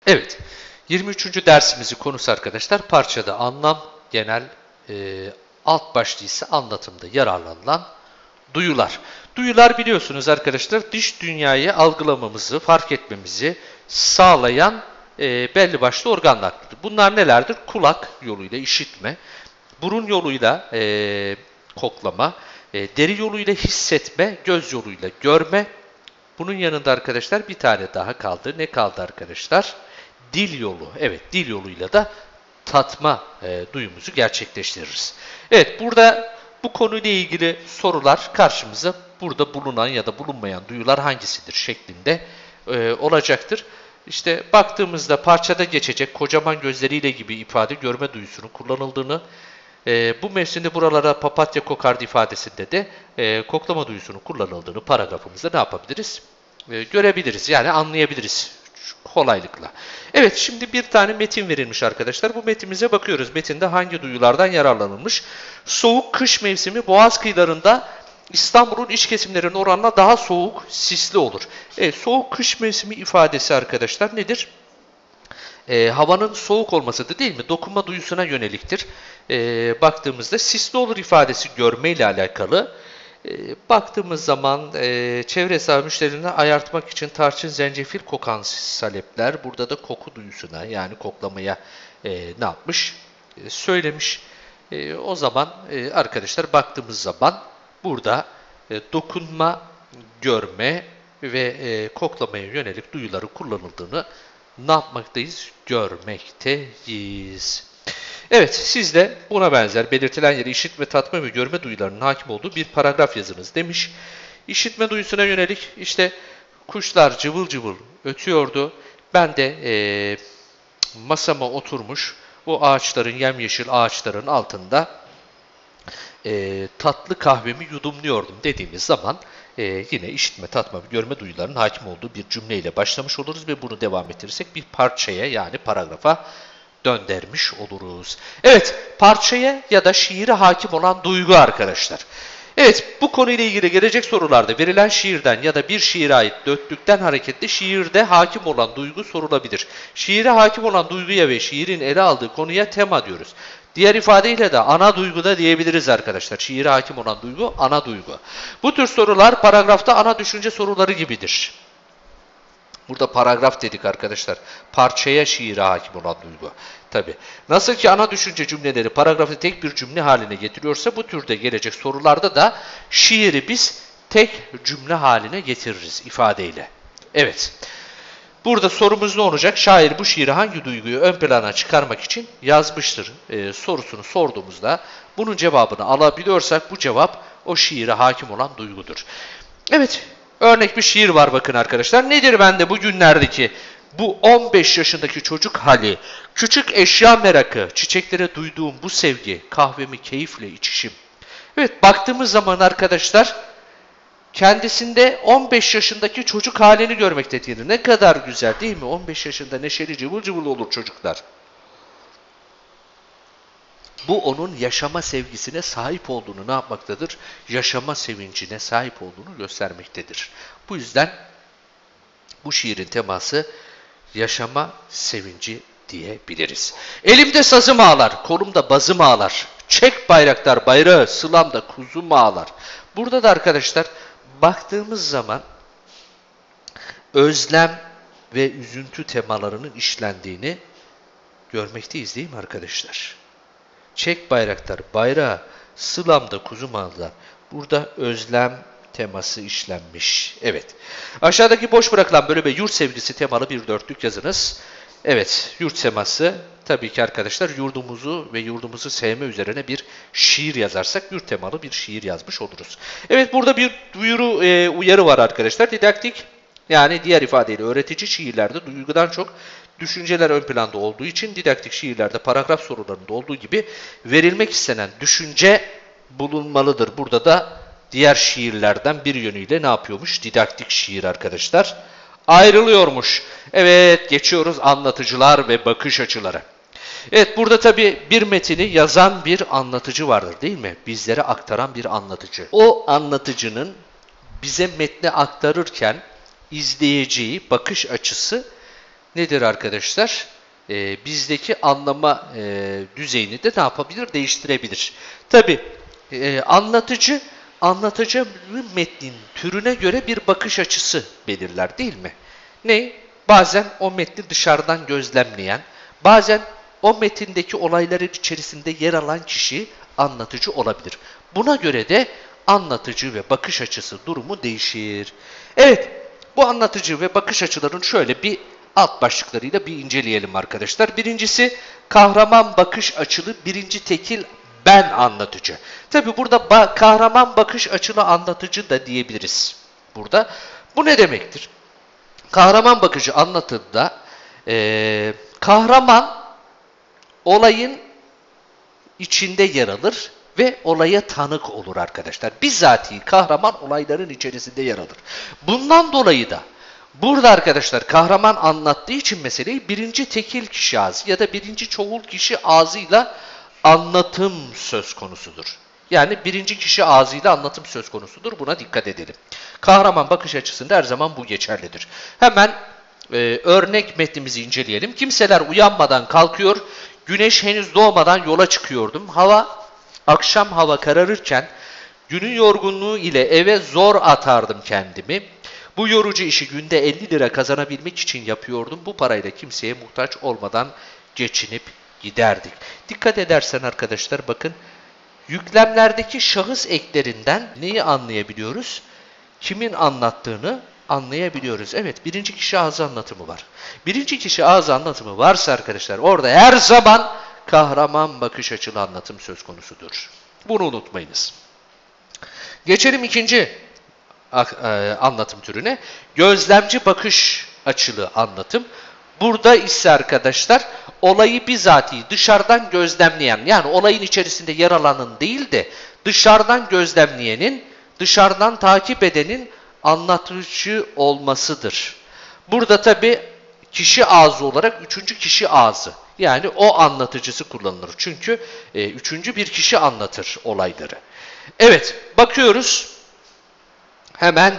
Evet, 23. dersimizin konusu arkadaşlar parçada anlam, genel alt başlığı ise anlatımda yararlanılan duyular. Duyular biliyorsunuz arkadaşlar dış dünyayı algılamamızı, fark etmemizi sağlayan belli başlı organlardır. Bunlar nelerdir? Kulak yoluyla işitme, burun yoluyla koklama, deri yoluyla hissetme, göz yoluyla görme. Bunun yanında arkadaşlar bir tane daha kaldı. Ne kaldı arkadaşlar? Dil yolu. Evet, dil yoluyla da tatma duyumuzu gerçekleştiririz. Evet, burada bu konuyla ilgili sorular karşımıza burada bulunan ya da bulunmayan duyular hangisidir şeklinde olacaktır. İşte baktığımızda parçada geçecek kocaman gözleriyle gibi ifade görme duyusunun kullanıldığını, bu mevsimde buralara papatya kokardı ifadesinde de koklama duyusunun kullanıldığını paragrafımızda ne yapabiliriz? Görebiliriz yani anlayabiliriz kolaylıkla. Evet, şimdi bir tane metin verilmiş arkadaşlar. Bu metimize bakıyoruz. Metinde hangi duyulardan yararlanılmış? Soğuk kış mevsimi boğaz kıyılarında İstanbul'un iç kesimlerinin oranla daha soğuk, sisli olur. Evet, soğuk kış mevsimi ifadesi arkadaşlar nedir? Havanın soğuk olmasıdır değil mi? Dokunma duyusuna yöneliktir. Baktığımızda sisli olur ifadesi görme ile alakalı. Baktığımız zaman çevre hesabı müşterilerini ayartmak için tarçın, zencefil kokan salepler burada da koku duyusuna yani koklamaya ne yapmış? Söylemiş. O zaman arkadaşlar baktığımız zaman burada dokunma, görme ve koklamaya yönelik duyuları kullanıldığını ne yapmaktayız? Görmekteyiz. Evet, siz de buna benzer belirtilen yere işitme, tatma ve görme duyularının hakim olduğu bir paragraf yazınız demiş. İşitme duyusuna yönelik işte kuşlar cıvıl cıvıl ötüyordu. Ben de masama oturmuş o ağaçların, yemyeşil ağaçların altında tatlı kahvemi yudumluyordum dediğimiz zaman yine işitme, tatma ve görme duyularının hakim olduğu bir cümleyle başlamış oluruz ve bunu devam ettirirsek bir parçaya yani paragrafa döndürmüş oluruz. Evet, parçaya ya da şiire hakim olan duygu arkadaşlar. Evet, bu konuyla ilgili gelecek sorularda verilen şiirden ya da bir şiire ait dörtlükten hareketle şiirde hakim olan duygu sorulabilir. Şiire hakim olan duyguya ve şiirin ele aldığı konuya tema diyoruz. Diğer ifadeyle de ana duygu da diyebiliriz arkadaşlar. Şiire hakim olan duygu ana duygu. Bu tür sorular paragrafta ana düşünce soruları gibidir. Burada paragraf dedik arkadaşlar. Parçaya şiire hakim olan duygu. Tabi. Nasıl ki ana düşünce cümleleri paragrafı tek bir cümle haline getiriyorsa bu türde gelecek sorularda da şiiri biz tek cümle haline getiririz ifadeyle. Evet. Burada sorumuz ne olacak? Şair bu şiiri hangi duyguyu ön plana çıkarmak için yazmıştır sorusunu sorduğumuzda bunun cevabını alabiliyorsak bu cevap o şiire hakim olan duygudur. Evet. Örnek bir şiir var bakın arkadaşlar. Nedir bende bugünlerdeki bu 15 yaşındaki çocuk hali, küçük eşya merakı, çiçeklere duyduğum bu sevgi, kahvemi keyifle içişim. Evet, baktığımız zaman arkadaşlar kendisinde 15 yaşındaki çocuk halini görmektedir. Ne kadar güzel değil mi? 15 yaşında neşeli cıvıl cıvıl olur çocuklar. Bu onun yaşama sevgisine sahip olduğunu ne yapmaktadır? Yaşama sevincine sahip olduğunu göstermektedir. Bu yüzden bu şiirin teması yaşama sevinci diyebiliriz. Elimde sazım ağlar, kolumda bazım ağlar. Çek bayraktar bayrağı, sılamda kuzum ağlar. Burada da arkadaşlar baktığımız zaman özlem ve üzüntü temalarının işlendiğini görmekteyiz değil mi arkadaşlar? Çek bayraktar bayrağı, sılamda kuzum ağlar. Burada özlem teması işlenmiş. Evet. Aşağıdaki boş bırakılan bölüme yurt sevgisi temalı bir dörtlük yazınız. Evet, yurt teması tabii ki arkadaşlar yurdumuzu ve yurdumuzu sevme üzerine bir şiir yazarsak yurt temalı bir şiir yazmış oluruz. Evet, burada bir uyarı var arkadaşlar. Didaktik yani diğer ifadeyle öğretici şiirlerde duygudan çok düşünceler ön planda olduğu için didaktik şiirlerde paragraf sorularında olduğu gibi verilmek istenen düşünce bulunmalıdır. Burada da diğer şiirlerden bir yönüyle ne yapıyormuş? Didaktik şiir arkadaşlar. Ayrılıyormuş. Evet, geçiyoruz anlatıcılar ve bakış açıları. Evet, burada tabii bir metini yazan bir anlatıcı vardır değil mi? Bizlere aktaran bir anlatıcı. O anlatıcının bize metni aktarırken izleyeceği bakış açısı nedir arkadaşlar? Bizdeki anlama düzeyini de ne yapabilir? Değiştirebilir. Tabi anlatıcı metnin türüne göre bir bakış açısı belirler değil mi? Ne? Bazen o metni dışarıdan gözlemleyen, bazen o metindeki olayların içerisinde yer alan kişi anlatıcı olabilir. Buna göre de anlatıcı ve bakış açısı durumu değişir. Evet, bu anlatıcı ve bakış açılarının şöyle bir alt başlıklarıyla bir inceleyelim arkadaşlar. Birincisi kahraman bakış açılı birinci tekil ben anlatıcı. Tabi burada kahraman bakış açılı anlatıcı da diyebiliriz. Burada bu ne demektir? Kahraman bakıcı anlatıda kahraman olayın içinde yer alır ve olaya tanık olur arkadaşlar. Bizatihi kahraman olayların içerisinde yer alır. Bundan dolayı da burada arkadaşlar kahraman anlattığı için meseleyi birinci tekil kişi ağzı ya da birinci çoğul kişi ağzıyla anlatım söz konusudur. Yani birinci kişi ağzıyla anlatım söz konusudur. Buna dikkat edelim. Kahraman bakış açısında her zaman bu geçerlidir. Hemen örnek metnimizi inceleyelim. Kimseler uyanmadan kalkıyor, güneş henüz doğmadan yola çıkıyordum. Akşam hava kararırken günün yorgunluğu ile eve zor atardım kendimi. Bu yorucu işi günde 50 lira kazanabilmek için yapıyordum. Bu parayla kimseye muhtaç olmadan geçinip giderdik. Dikkat edersen arkadaşlar bakın yüklemlerdeki şahıs eklerinden neyi anlayabiliyoruz? Kimin anlattığını anlayabiliyoruz. Evet, birinci kişi ağzı anlatımı var. Birinci kişi ağzı anlatımı varsa arkadaşlar orada her zaman kahraman bakış açılı anlatım söz konusudur. Bunu unutmayınız. Geçelim ikinci anlatım türüne. Gözlemci bakış açılı anlatım. Burada ise arkadaşlar olayı bizatihi dışarıdan gözlemleyen, yani olayın içerisinde yer alanın değil de dışarıdan gözlemleyenin, dışarıdan takip edenin anlatıcı olmasıdır. Burada tabi kişi ağzı olarak üçüncü kişi ağzı, yani o anlatıcısı kullanılır. Çünkü üçüncü bir kişi anlatır olayları. Evet, bakıyoruz hemen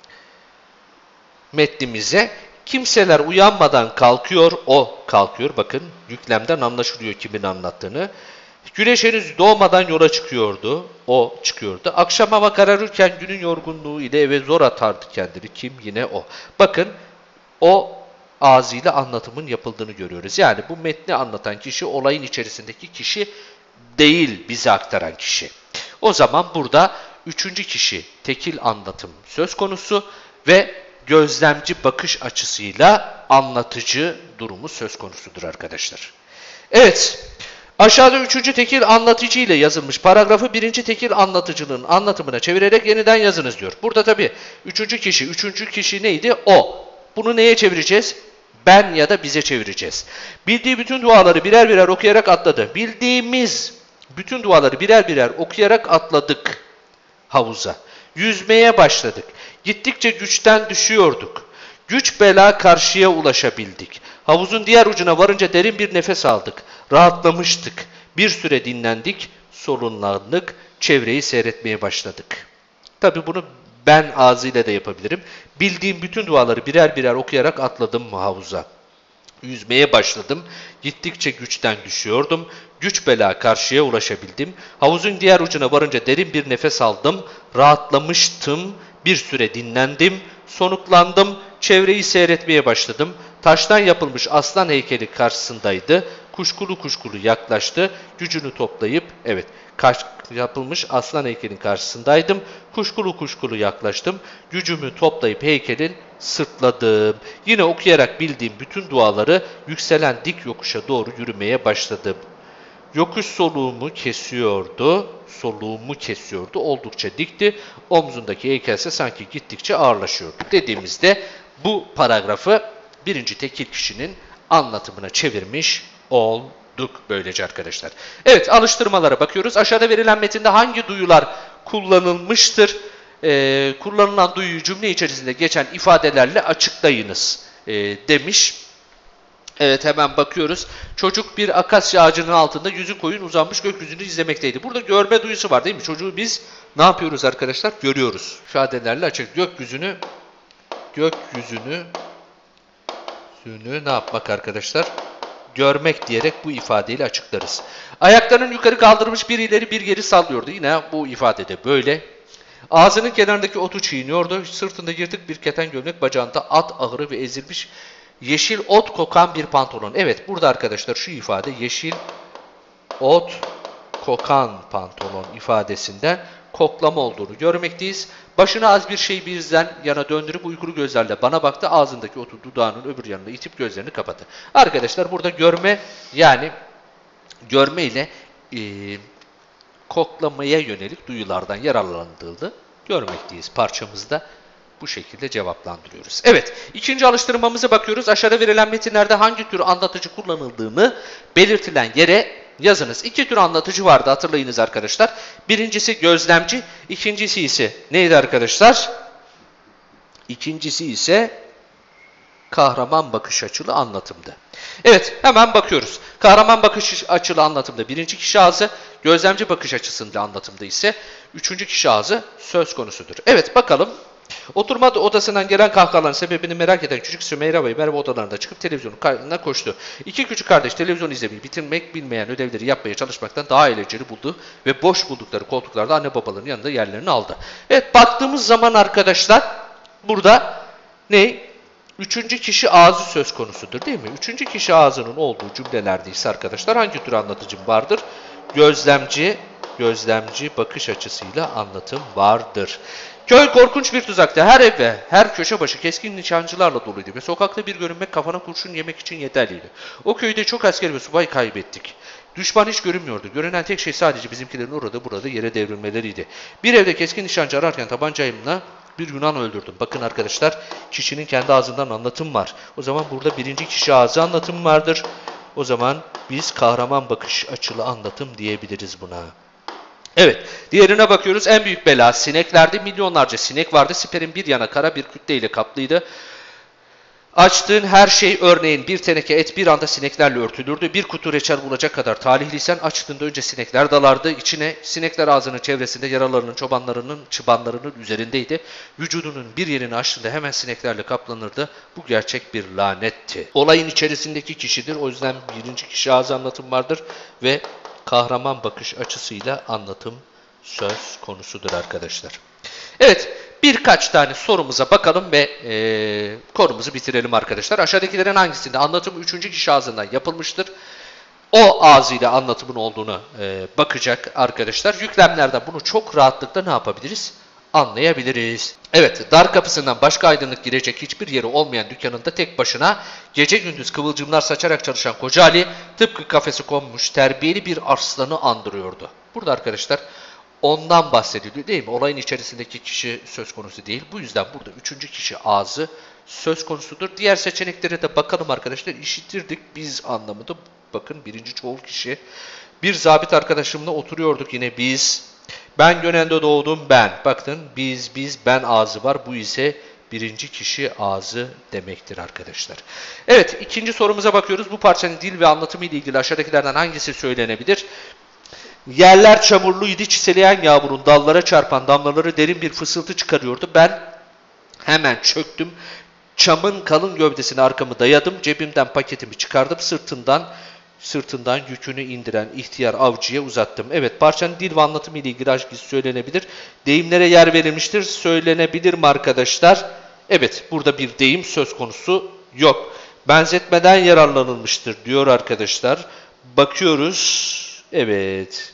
metnimize. Kimseler uyanmadan kalkıyor, o kalkıyor. Bakın yüklemden anlaşılıyor kimin anlattığını. Güneş henüz doğmadan yola çıkıyordu, o çıkıyordu. Akşam hava kararırken günün yorgunluğu ile eve zor atardı kendini. Kim? Yine o. Bakın o ağzıyla anlatımın yapıldığını görüyoruz. Yani bu metni anlatan kişi olayın içerisindeki kişi değil, bize aktaran kişi. O zaman burada üçüncü kişi tekil anlatım söz konusu ve gözlemci bakış açısıyla anlatıcı durumu söz konusudur arkadaşlar. Evet, aşağıda üçüncü tekil anlatıcı ile yazılmış paragrafı birinci tekil anlatıcının anlatımına çevirerek yeniden yazınız diyor. Burada tabii üçüncü kişi neydi? O. Bunu neye çevireceğiz? Ben ya da bize çevireceğiz. Bildiği bütün duaları birer birer okuyarak atladı. Bildiğimiz bütün duaları birer birer okuyarak atladık havuza. Yüzmeye başladık. Gittikçe güçten düşüyorduk. Güç bela karşıya ulaşabildik. Havuzun diğer ucuna varınca derin bir nefes aldık. Rahatlamıştık. Bir süre dinlendik, solunlandık, çevreyi seyretmeye başladık. Tabii bunu ben ağzıyla da yapabilirim. Bildiğim bütün duaları birer birer okuyarak atladım havuza. Yüzmeye başladım. Gittikçe güçten düşüyordum. Güç bela karşıya ulaşabildim. Havuzun diğer ucuna varınca derin bir nefes aldım. Rahatlamıştım. Bir süre dinlendim. Sonuklandım. Çevreyi seyretmeye başladım. Taştan yapılmış aslan heykeli karşısındaydı. Kuşkulu kuşkulu yaklaştı. Gücünü toplayıp, evet, yapılmış aslan heykelin karşısındaydım. Kuşkulu kuşkulu yaklaştım. Gücümü toplayıp heykelin sırtladım. Yine okuyarak bildiğim bütün duaları yükselen dik yokuşa doğru yürümeye başladım. Yokuş soluğumu kesiyordu. Oldukça dikti. Omzundaki heykelse sanki gittikçe ağırlaşıyordu. Dediğimizde bu paragrafı birinci tekil kişinin anlatımına çevirmiş olduk böylece arkadaşlar. Evet, alıştırmalara bakıyoruz. Aşağıda verilen metinde hangi duyular kullanılmıştır? Kullanılan duyuyu cümle içerisinde geçen ifadelerle açıklayınız demiş. Evet, hemen bakıyoruz. Çocuk bir akasya ağacının altında yüzü koyun uzanmış gökyüzünü izlemekteydi. Burada görme duyusu var değil mi? Çocuğu biz ne yapıyoruz arkadaşlar? Görüyoruz. İfadelerle açık. Gökyüzünü gördüğünü ne yapmak arkadaşlar? Görmek diyerek bu ifadeyle açıklarız. Ayaklarını yukarı kaldırmış, bir ileri bir geri sallıyordu. Yine bu ifadede böyle. Ağzının kenarındaki otu çiğniyordu. Sırtında yırtık bir keten gömlek, bacağında at ahırı ve ezilmiş yeşil ot kokan bir pantolon. Evet, burada arkadaşlar şu ifade yeşil ot kokan pantolon ifadesinden koklama olduğunu görmekteyiz. Başını az bir şey bizden yana döndürüp uykulu gözlerle bana baktı. Ağzındaki otu dudağının öbür yanına itip gözlerini kapattı. Arkadaşlar burada görme, yani görme ile koklamaya yönelik duyulardan yararlandığını görmekteyiz. Parçamızda bu şekilde cevaplandırıyoruz. Evet, ikinci alıştırmamıza bakıyoruz. Aşağıda verilen metinlerde hangi tür anlatıcı kullanıldığını belirtilen yere yazınız. İki tür anlatıcı vardı, hatırlayınız arkadaşlar. Birincisi gözlemci, ikincisi ise neydi arkadaşlar? İkincisi ise kahraman bakış açılı anlatımdı. Evet, hemen bakıyoruz. Kahraman bakış açılı anlatımda birinci kişi ağzı, gözlemci bakış açısında anlatımda ise üçüncü kişi ağzı söz konusudur. Evet, bakalım. Oturma odasından gelen kahkahaların sebebini merak eden küçük Sümeyra Bey merhaba odalarında çıkıp televizyonun karşısına koştu. İki küçük kardeş televizyon izlemeyi bitirmek bilmeyen ödevleri yapmaya çalışmaktan daha eğlenceli buldu ve boş buldukları koltuklarda anne babaların yanında yerlerini aldı. Evet, baktığımız zaman arkadaşlar burada ne? Üçüncü kişi ağzı söz konusudur değil mi? Üçüncü kişi ağzının olduğu cümlelerde ise arkadaşlar hangi tür anlatıcım vardır? Gözlemci bakış açısıyla anlatım vardır. Köy korkunç bir tuzaktı. Her ev ve her köşe başı keskin nişancılarla doluydu ve sokakta bir görünmek kafana kurşun yemek için yeterliydi. O köyde çok asker ve subay kaybettik. Düşman hiç görünmüyordu. Görünen tek şey sadece bizimkilerin orada burada yere devrilmeleriydi. Bir evde keskin nişancı ararken tabancayımla bir Yunan öldürdüm. Bakın arkadaşlar, kişinin kendi ağzından anlatım var. O zaman burada birinci kişi ağzı anlatım vardır. O zaman biz kahraman bakış açılı anlatım diyebiliriz buna. Evet, diğerine bakıyoruz. En büyük bela sineklerdi. Milyonlarca sinek vardı. Siperin bir yana kara bir kütle ile kaplıydı. Açtığın her şey, örneğin bir teneke et bir anda sineklerle örtülürdü. Bir kutu reçel bulacak kadar talihliysen açtığında önce sinekler dalardı. İçine sinekler ağzının çevresinde yaralarının, çobanlarının, çıbanlarının üzerindeydi. Vücudunun bir yerini açtığında hemen sineklerle kaplanırdı. Bu gerçek bir lanetti. Olayın içerisindeki kişidir. O yüzden birinci kişi ağzı anlatım vardır ve kahraman bakış açısıyla anlatım söz konusudur arkadaşlar. Evet, birkaç tane sorumuza bakalım ve konumuzu bitirelim arkadaşlar. Aşağıdakilerin hangisinde anlatım üçüncü kişi ağzından yapılmıştır? O ağzıyla anlatımın olduğunu bakacak arkadaşlar. Yüklemlerden bunu çok rahatlıkla ne yapabiliriz? Anlayabiliriz. Evet, dar kapısından başka aydınlık girecek hiçbir yeri olmayan dükkanında tek başına gece gündüz kıvılcımlar saçarak çalışan Koca Ali tıpkı kafesi konmuş terbiyeli bir arslanı andırıyordu. Burada arkadaşlar ondan bahsediliyor değil mi? Olayın içerisindeki kişi söz konusu değil. Bu yüzden burada üçüncü kişi ağzı söz konusudur. Diğer seçeneklere de bakalım arkadaşlar. İşitirdik biz anlamında. Bakın birinci çoğul kişi. Bir zabit arkadaşımla oturuyorduk yine biz. Ben Gönen'de doğdum ben. Bakın biz ben ağzı var. Bu ise birinci kişi ağzı demektir arkadaşlar. Evet, ikinci sorumuza bakıyoruz. Bu parçanın dil ve anlatımı ile ilgili aşağıdakilerden hangisi söylenebilir? Yerler çamurluydu, çiseleyen yağmurun dallara çarpan damlaları derin bir fısıltı çıkarıyordu. Ben hemen çöktüm. Çamın kalın gövdesine arkamı dayadım. Cebimden paketimi çıkardım. Sırtından yükünü indiren ihtiyar avcıya uzattım. Evet, parçanın dil ve anlatımı ile ilgili hangisi söylenebilir? Deyimlere yer verilmiştir. Söylenebilir mi arkadaşlar? Evet, burada bir deyim söz konusu yok. Benzetmeden yararlanılmıştır diyor arkadaşlar. Bakıyoruz. Evet.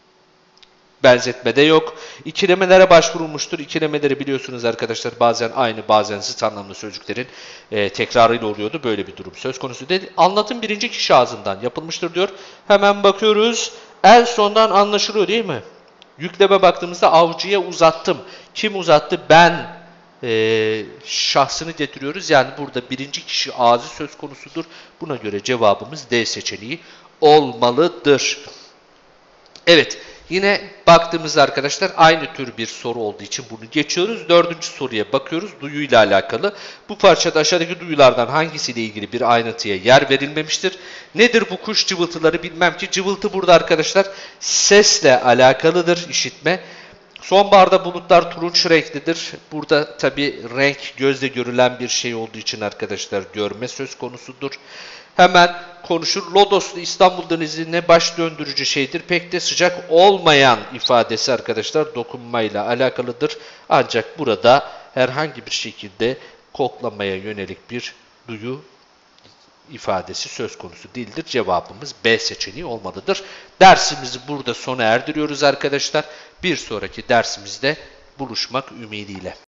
Benzetmede yok. İkilemelere başvurulmuştur. İkilemeleri biliyorsunuz arkadaşlar bazen aynı bazen zıt anlamlı sözcüklerin tekrarıyla oluyordu. Böyle bir durum söz konusu değil. Anlatım birinci kişi ağzından yapılmıştır diyor. Hemen bakıyoruz. En sondan anlaşılıyor değil mi? Yükleme baktığımızda avcıya uzattım. Kim uzattı? Ben şahsını getiriyoruz. Yani burada birinci kişi ağzı söz konusudur. Buna göre cevabımız D seçeneği olmalıdır. Evet, yine baktığımızda arkadaşlar aynı tür bir soru olduğu için bunu geçiyoruz. Dördüncü soruya bakıyoruz. Duyuyla alakalı. Bu parçada aşağıdaki duyulardan hangisiyle ilgili bir ayrıntıya yer verilmemiştir? Nedir bu kuş cıvıltıları bilmem ki. Cıvıltı burada arkadaşlar sesle alakalıdır, işitme. Sonbaharda bulutlar turunç renklidir. Burada tabi renk gözle görülen bir şey olduğu için arkadaşlar görme söz konusudur. Hemen konuşur. Lodoslu İstanbul Denizi'ne baş döndürücü şeydir. Pek de sıcak olmayan ifadesi arkadaşlar dokunmayla alakalıdır. Ancak burada herhangi bir şekilde koklamaya yönelik bir duyu ifadesi söz konusu değildir. Cevabımız B seçeneği olmalıdır. Dersimizi burada sona erdiriyoruz arkadaşlar. Bir sonraki dersimizde buluşmak ümidiyle.